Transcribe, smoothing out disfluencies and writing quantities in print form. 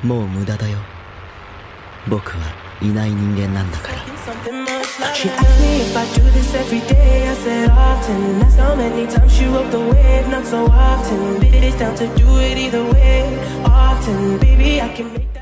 もう無駄だよ。僕はいない人間なんだから。 She asked me if I do this every day. I said often. That's how many times she rode the wave. Not so often. Bitch down to do it either way. Often, baby, I can make